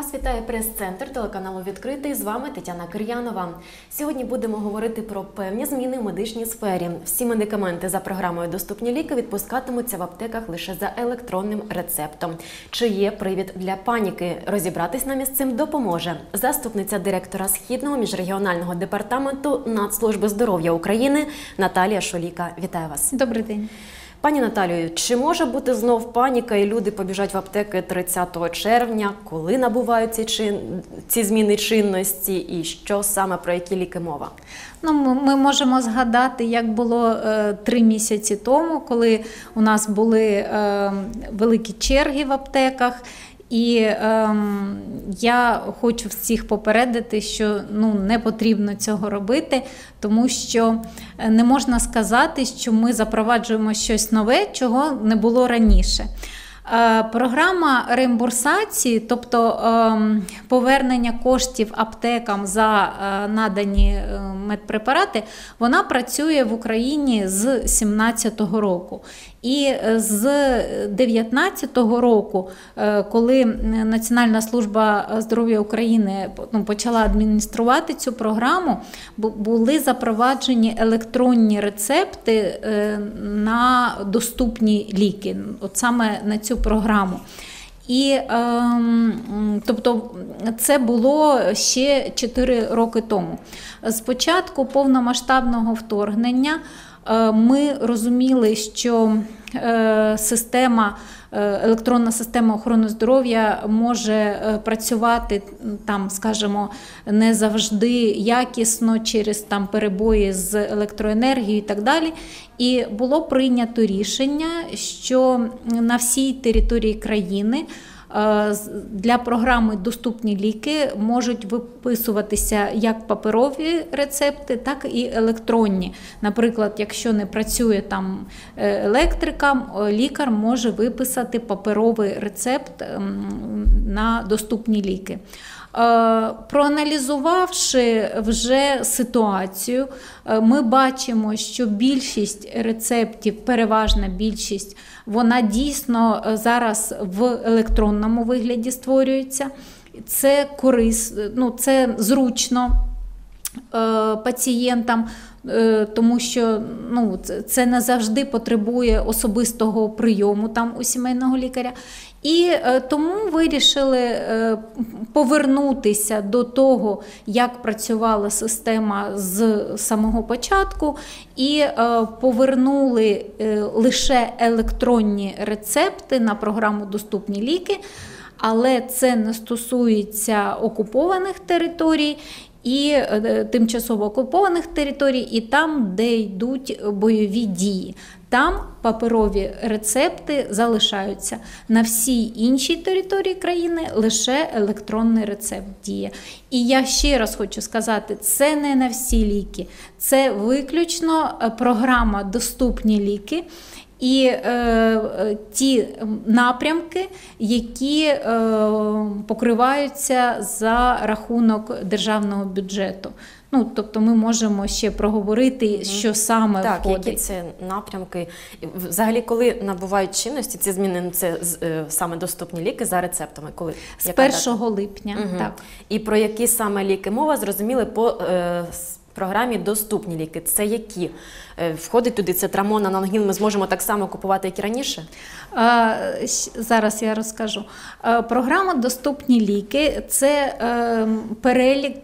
Вас вітає прес-центр телеканалу «Відкритий». З вами Тетяна Кир'янова. Сьогодні будемо говорити про певні зміни в медичній сфері. Всі медикаменти за програмою «Доступні ліки» відпускатимуться в аптеках лише за електронним рецептом. Чи є привід для паніки? Розібратись нам із цим допоможе заступниця директора Східного міжрегіонального департаменту Нацслужби здоров'я України Наталія Шуліка. Вітаю вас. Добрий день. Пані Наталію, чи може бути знов паніка і люди побіжать в аптеки 30 червня? Коли набувають ці зміни чинності і що саме, про які ліки мова? Ми можемо згадати, як було 3 місяці тому, коли у нас були великі черги в аптеках. І я хочу всіх попередити, що не потрібно цього робити, тому що не можна сказати, що ми запроваджуємо щось нове, чого не було раніше. Програма реімбурсації, тобто повернення коштів аптекам за надані медпрепарати, вона працює в Україні з 2017 року. І з 2019 року, коли Національна служба здоров'я України почала адмініструвати цю програму, були запроваджені електронні рецепти на доступні ліки, от саме на цю програму. І, тобто, це було ще 4 роки тому. З початку повномасштабного вторгнення ми розуміли, що електронна система охорони здоров'я може працювати там, скажімо, не завжди якісно через перебої з електроенергією і так далі. І було прийнято рішення, що на всій території країни для програми «Доступні ліки» можуть виписуватися як паперові рецепти, так і електронні. Наприклад, якщо не працює там електрика, лікар може виписати паперовий рецепт на доступні ліки. Проаналізувавши вже ситуацію, ми бачимо, що більшість рецептів, переважна більшість, вона дійсно зараз в електронному вигляді створюється. Це корисно, це зручно пацієнтам, тому що це не завжди потребує особистого прийому у сімейного лікаря. І тому вирішили повернутися до того, як працювала система з самого початку, і повернули лише електронні рецепти на програму «Доступні ліки», але це не стосується окупованих територій і тимчасово окупованих територій, і там, де йдуть бойові дії. Там паперові рецепти залишаються. На всій іншій території країни лише електронний рецепт діє. І я ще раз хочу сказати, це не на всі ліки. Це виключно програма «Доступні ліки» і ті напрямки, які покриваються за рахунок державного бюджету. Тобто ми можемо ще проговорити, що саме входить. Які це напрямки? Взагалі, коли набувають чинності ці зміни, це саме доступні ліки за рецептами? Коли? З 1 липня, так. І про які саме ліки мова, зрозуміли по програмі «Доступні ліки». Це які? Входить туди цитрамон, аналгін, ми зможемо так само купувати, як і раніше? Зараз я розкажу. Програма «Доступні ліки» – це перелік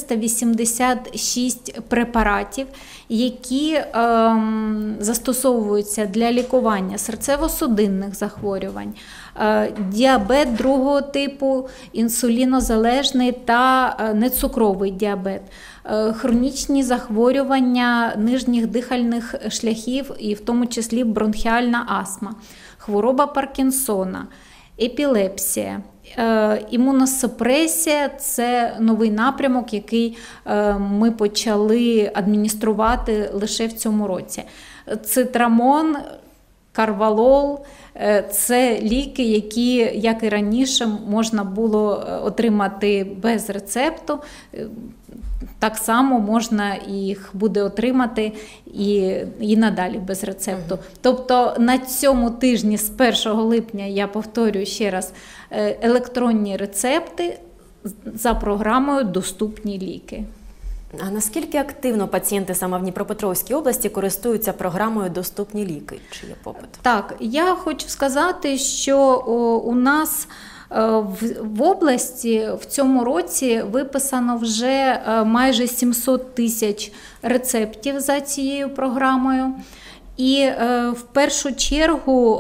486 препаратів, які застосовуються для лікування серцево-судинних захворювань, діабет другого типу, інсулінозалежний та нецукровий діабет, хронічні захворювання нижніх дихальних шляхів, і в тому числі бронхіальна астма, хвороба Паркінсона, епілепсія, імуносупресія – це новий напрямок, який ми почали адмініструвати лише в цьому році. Цитрамон, карвалол – це ліки, які, як і раніше, можна було отримати без рецепту. Так само можна їх буде отримати і надалі без рецепту. Тобто на цьому тижні з 1 липня, я повторюю ще раз, електронні рецепти за програмою «Доступні ліки». А наскільки активно пацієнти саме в Дніпропетровській області користуються програмою «Доступні ліки»? Чи є попит? Так, я хочу сказати, що у нас в області в цьому році виписано вже майже 700 тисяч рецептів за цією програмою. І в першу чергу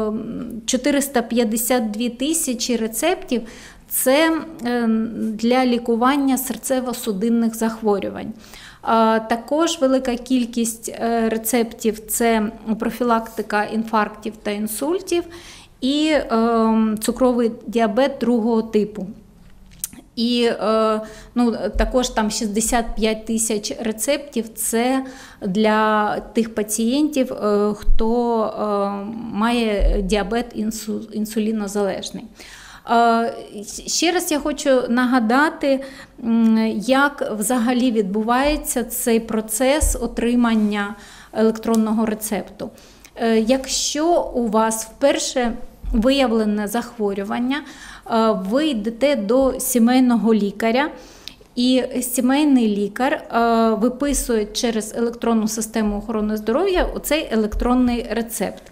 452 тисячі рецептів – це для лікування серцево-судинних захворювань. Також велика кількість рецептів – це профілактика інфарктів та інсультів і цукровий діабет другого типу. І також там 65 тисяч рецептів – це для тих пацієнтів, хто має діабет інсулінозалежний. Ще раз я хочу нагадати, як взагалі відбувається цей процес отримання електронного рецепту. Якщо у вас вперше виявлене захворювання, ви йдете до сімейного лікаря, і сімейний лікар виписує через електронну систему охорони здоров'я оцей електронний рецепт.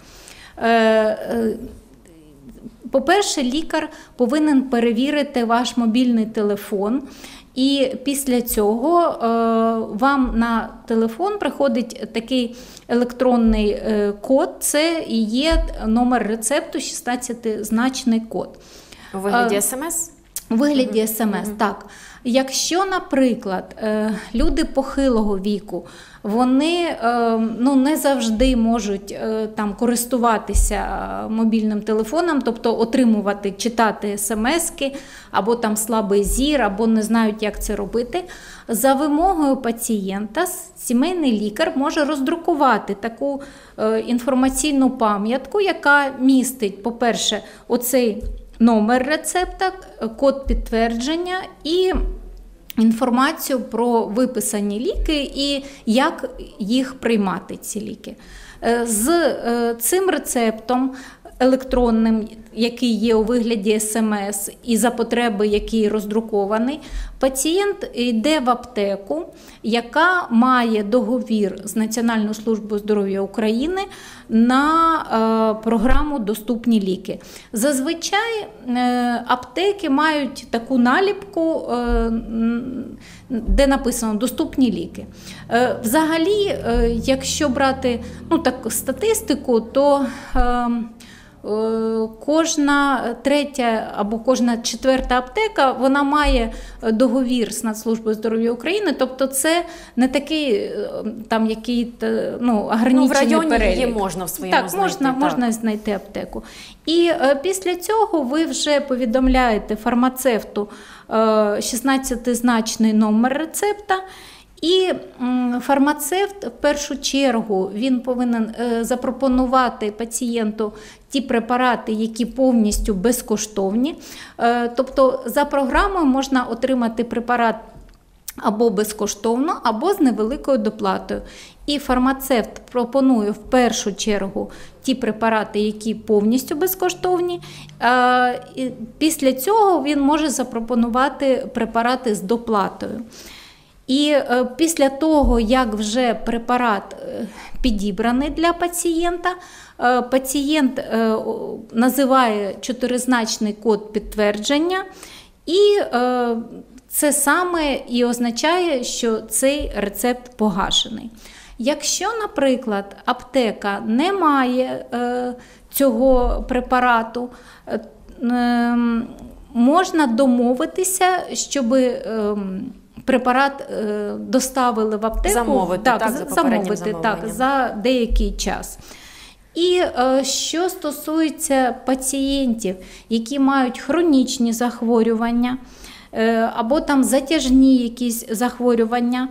По-перше, лікар повинен перевірити ваш мобільний телефон, і після цього вам на телефон приходить такий електронний код, це і є номер рецепту, 16-значний код. У вигляді СМС? У вигляді СМС, так. Якщо, наприклад, люди похилого віку, вони не завжди можуть там користуватися мобільним телефоном, тобто отримувати, читати смски, або там слабий зір, або не знають, як це робити, за вимогою пацієнта сімейний лікар може роздрукувати таку інформаційну пам'ятку, яка містить, по-перше, оцей номер рецепта, код підтвердження і інформацію про виписані ліки і як їх приймати, ці ліки. З цим рецептом електронним, який є у вигляді СМС і за потреби, який роздрукований, пацієнт йде в аптеку, яка має договір з Національною службою здоров'я України на програму «Доступні ліки». Зазвичай аптеки мають таку наліпку, де написано «Доступні ліки». Взагалі, якщо брати статистику, то кожна третя або кожна четверта аптека, вона має договір з Нацслужбою здоров'я України, тобто це не такий там який ограничений в районі перелік. її можна в своєму знайти. Так, можна знайти аптеку. І після цього ви вже повідомляєте фармацевту 16-значний номер рецепта, і фармацевт в першу чергу він повинен запропонувати пацієнту ті препарати, які повністю безкоштовні. Тобто за програмою можна отримати препарат або безкоштовно, або з невеликою доплатою. І фармацевт пропонує в першу чергу ті препарати, які повністю безкоштовні. Після цього він може запропонувати препарати з доплатою. І після того, як вже препарат підібраний для пацієнта, пацієнт називає 4-значний код підтвердження, і це саме і означає, що цей рецепт погашений. Якщо, наприклад, аптека не має цього препарату, можна домовитися, щоб препарат доставили в аптеку, замовити за деякий час. І що стосується пацієнтів, які мають хронічні захворювання або там затяжні якісь захворювання,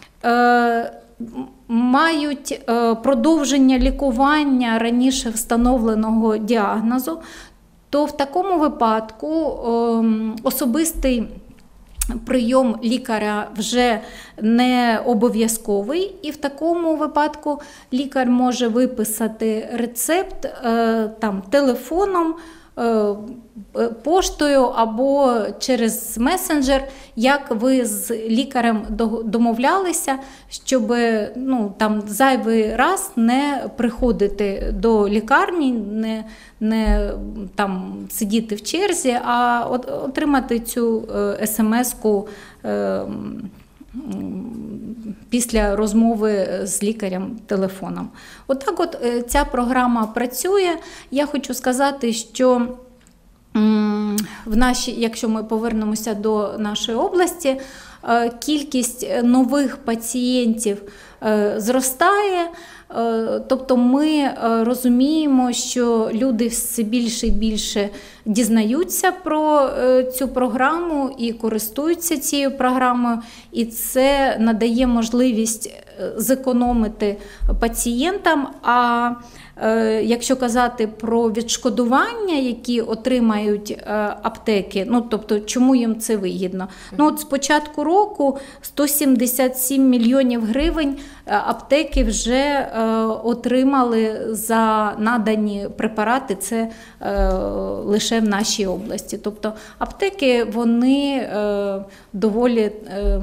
мають продовження лікування раніше встановленого діагнозу, то в такому випадку особистий прийом лікаря вже не обов'язковий, і в такому випадку лікар може виписати рецепт телефоном поштою або через месенджер, як ви з лікарем домовлялися, щоб там зайвий раз не приходити до лікарні, не там сидіти в черзі, а отримати цю смс-ку після розмови з лікарем телефоном. Отак ця програма працює. Я хочу сказати, що якщо ми повернемося до нашої області, кількість нових пацієнтів зростає. Тобто ми розуміємо, що люди все більше і більше дізнаються про цю програму і користуються цією програмою, і це надає можливість зекономити пацієнтам. А якщо казати про відшкодування, які отримають аптеки, тобто чому їм це вигідно? З початку року 177 мільйонів гривень аптеки вже отримали за надані препарати, це лише в нашій області. Тобто аптеки, вони доволі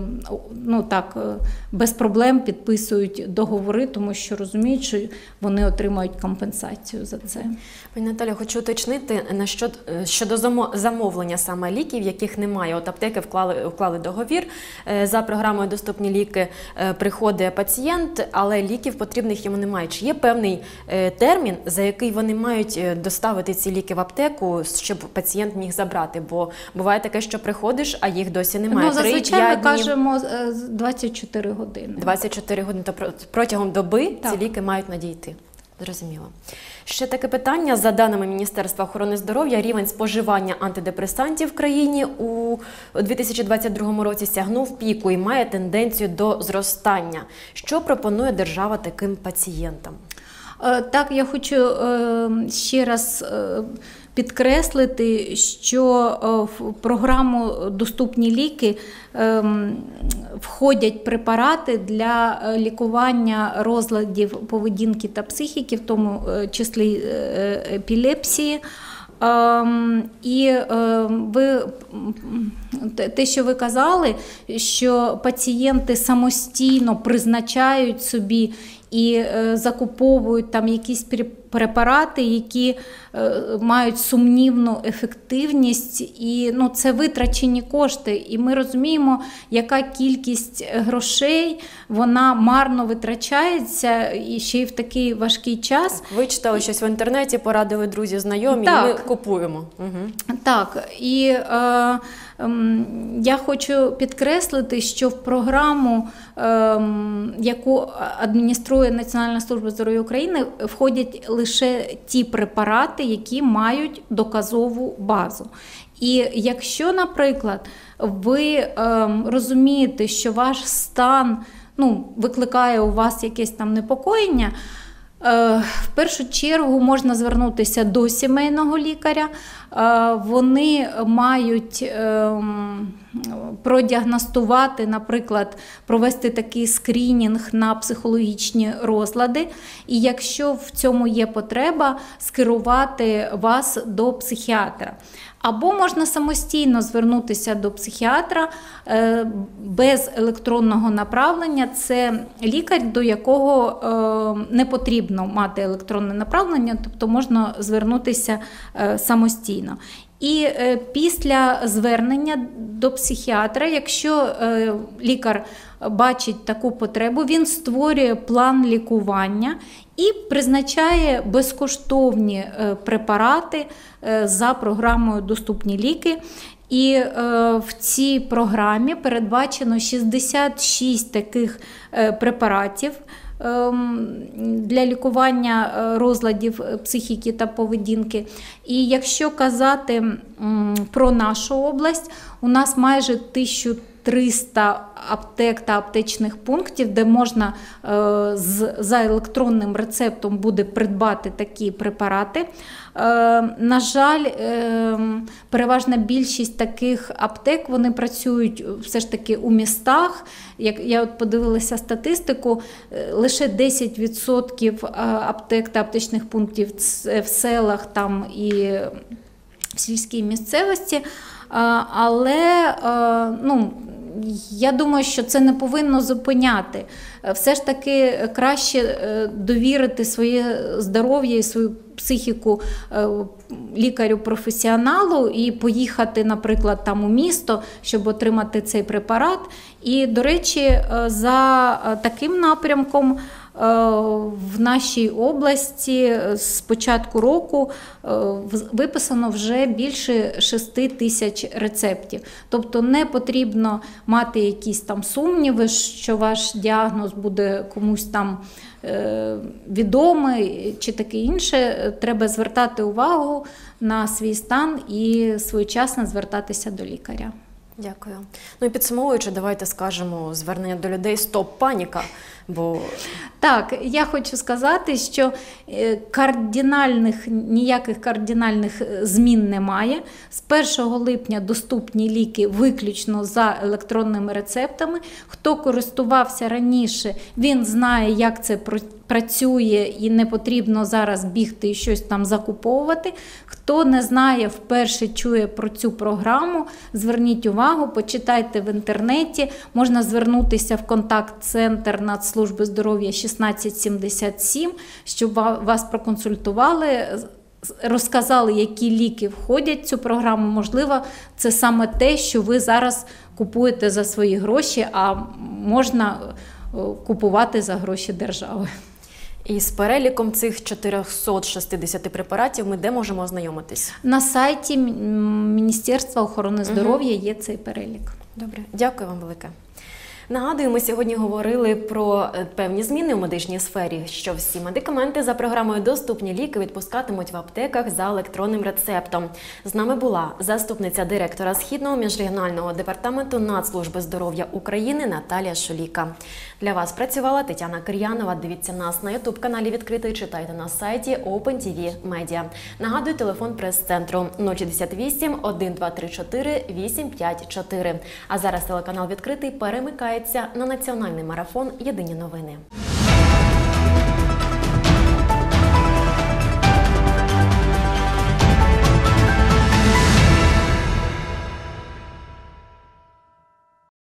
без проблем підписують договори, тому що розуміють, що вони отримають компенсацію за це. Пані Наталя, хочу уточнити щодо замовлення саме ліків, яких немає. От аптеки вклали договір, за програмою «Доступні ліки» приходить пацієнт, але ліків потрібних йому немає. Чи є певний термін, за який вони мають доставити ці ліки в аптеку, щоб пацієнт міг забрати? Бо буває таке, що приходиш, а їх досі немає. Зазвичай ми кажемо 24 години. 24 години, то протягом доби ці ліки мають надійти. Зрозуміло. Ще таке питання. За даними Міністерства охорони здоров'я, рівень споживання антидепресантів в країні у 2022 році сягнув піку і має тенденцію до зростання. Що пропонує держава таким пацієнтам? Так, я хочу ще раз підкреслити, що в програму «Доступні ліки» входять препарати для лікування розладів поведінки та психіки, в тому числі епілепсії. І те, що ви казали, що пацієнти самостійно призначають собі і закуповують там якісь препарати, які мають сумнівну ефективність, і це витрачені кошти. І ми розуміємо, яка кількість грошей, вона марно витрачається, і ще й в такий важкий час. Вичитали щось в інтернеті, порадили друзі, знайомі, і ми купуємо. Так, і я хочу підкреслити, що в програму, яку адмініструє Національна служба здоров'я України, входять лише ті препарати, які мають доказову базу. І якщо, наприклад, ви розумієте, що ваш стан викликає у вас якесь там непокоєння, в першу чергу можна звернутися до сімейного лікаря. Вони мають продіагностувати, наприклад, провести такий скринінг на психологічні розлади. І якщо в цьому є потреба, скерувати вас до психіатра. Або можна самостійно звернутися до психіатра без електронного направлення. Це лікар, до якого не потрібно мати електронне направлення, тобто можна звернутися самостійно. І після звернення до психіатра, якщо лікар бачить таку потребу, він створює план лікування і призначає безкоштовні препарати за програмою «Доступні ліки». І в цій програмі передбачено 66 таких препаратів для лікування розладів психіки та поведінки. І якщо казати про нашу область, у нас майже 1300 аптек та аптечних пунктів, де можна за електронним рецептом буде придбати такі препарати. На жаль, переважна більшість таких аптек, вони працюють все ж таки у містах. Як я подивилася статистику, лише 10% аптек та аптечних пунктів в селах там і в сільській місцевості, але ну, я думаю, що це не повинно зупиняти. Все ж таки краще довірити своє здоров'я і свою психіку лікарю-професіоналу і поїхати, наприклад, там у місто, щоб отримати цей препарат. І, до речі, за таким напрямком в нашій області з початку року виписано вже більше 6 тисяч рецептів. Тобто не потрібно мати якісь там сумніви, що ваш діагноз буде комусь там відомий чи таке інше. Треба звертати увагу на свій стан і своєчасно звертатися до лікаря. Дякую. Ну і підсумовуючи, давайте скажемо звернення до людей «Стоп, паніка!», бо... Так, я хочу сказати, що ніяких кардинальних змін немає. З 1 липня доступні ліки виключно за електронними рецептами. Хто користувався раніше, він знає, як це працює і не потрібно зараз бігти і щось там закуповувати. Хто не знає, вперше чує про цю програму, зверніть увагу, почитайте в інтернеті, можна звернутися в контакт-центр Нацслужби здоров'я 1677, щоб вас проконсультували, розказали, які ліки входять в цю програму. Можливо, це саме те, що ви зараз купуєте за свої гроші, а можна купувати за гроші держави. І з переліком цих 460 препаратів ми де можемо ознайомитись? На сайті Міністерства охорони здоров'я є цей перелік. Добре, дякую вам велике. Нагадую, ми сьогодні говорили про певні зміни у медичній сфері, що всі медикаменти за програмою «Доступні ліки» відпускатимуть в аптеках за електронним рецептом. З нами була заступниця директора Східного міжрегіонального департаменту Нацслужби здоров'я України Наталія Шуліка. Для вас працювала Тетяна Кир'янова. Дивіться нас на YouTube-каналі «Відкритий», читайте на сайті OpenTV Media. Нагадую, телефон прес-центру 068 1234 854. А зараз телеканал «Відкритий» перемикає на національний марафон «Єдині новини».